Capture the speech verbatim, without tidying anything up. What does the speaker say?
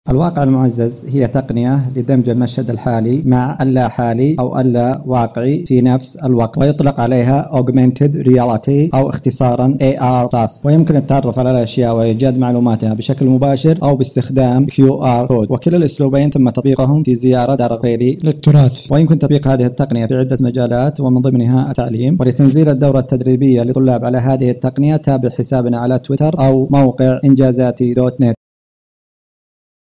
الواقع المعزز هي تقنية لدمج المشهد الحالي مع اللا حالي أو اللا واقعي في نفس الوقت، ويطلق عليها Augmented Reality أو اختصارا إيه آر بلس، ويمكن التعرف على الأشياء وإيجاد معلوماتها بشكل مباشر أو باستخدام كيو آر كود، وكلا الأسلوبين تم تطبيقهم في زيارة دار الخيري للتراث. ويمكن تطبيق هذه التقنية في عدة مجالات ومن ضمنها التعليم. ولتنزيل الدورة التدريبية لطلاب على هذه التقنية تابع حسابنا على تويتر أو موقع إنجازاتي دوت نت.